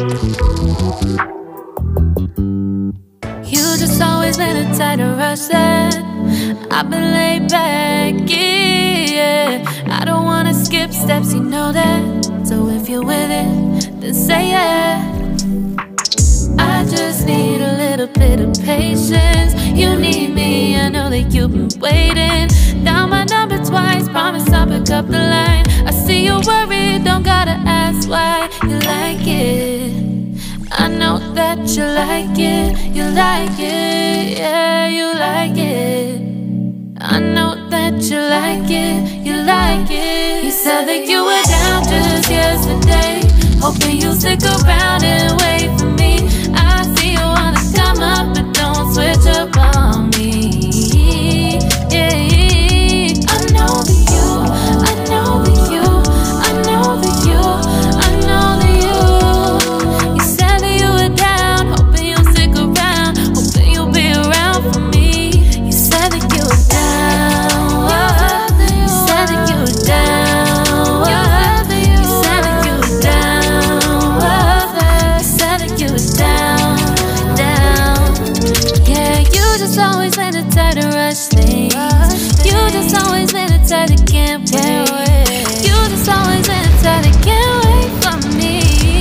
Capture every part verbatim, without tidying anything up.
You just always been a tight to rush that. I've been laid back, yeah. I don't wanna skip steps, you know that. So if you're with it, then say yeah. I just need a little bit of patience. You need me, I know that you've been waiting. Down my number twice, promise I'll pick up the line. I see you worried, don't gotta ask why. You like it, I know that you like it. You like it, yeah, you like it. I know that you like it, you like it. You said that you were down just yesterday, hoping you'll stick around and wait for me. I see you wanna come up, but don't switch up on me. Yeah, I know that you, I know that you, I know that you, I know that you. You said that you were down, hoping you'll stick around, hoping you'll be around for me. You said that you were down, you said that you were down, you said that you were down, you said that you were down, down. Yeah, you just always been the type to rush things. You just always been the type that can't wait. You just always been the type that can't wait for me.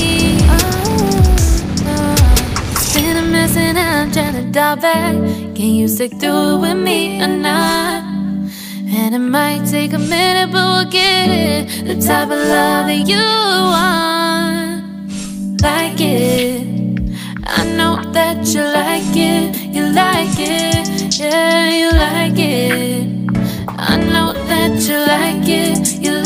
It's been a mess and I'm trying to dial back. Can you stick through it with me or not? And it might take a minute, but we'll get it. The type of love that you want, like it. I know that you like it, you like it, yeah, you like it. I know that you like it, you like it.